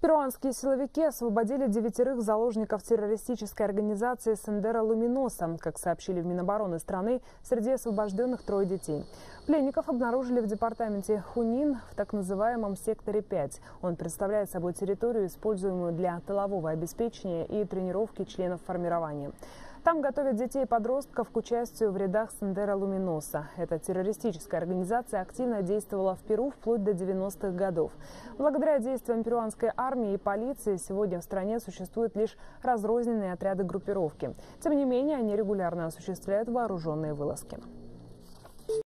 Перуанские силовики освободили 9 заложников террористической организации «Сендеро Луминоса». Как сообщили в Минобороны страны, среди освобожденных 3 детей. Пленников обнаружили в департаменте Хунин в так называемом секторе 5. Он представляет собой территорию, используемую для тылового обеспечения и тренировки членов формирования. Там готовят детей и подростков к участию в рядах «Сендеро Луминоса». Эта террористическая организация активно действовала в Перу вплоть до 90-х годов. Благодаря действиям перуанской армии и полиции сегодня в стране существуют лишь разрозненные отряды группировки. Тем не менее, они регулярно осуществляют вооруженные вылазки.